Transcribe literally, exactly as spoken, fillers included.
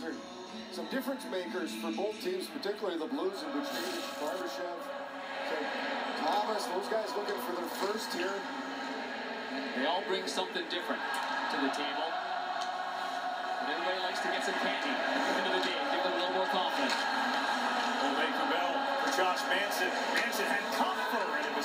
are some difference makers for both teams, particularly the Blues and Buchnevich, Barbashev. So Thomas, those guys looking for their first here. They all bring something different to the table. And everybody likes to get some candy at the end of the day, give them a little more confidence. Ole Kubel for Josh Manson. Manson had comfort, and it was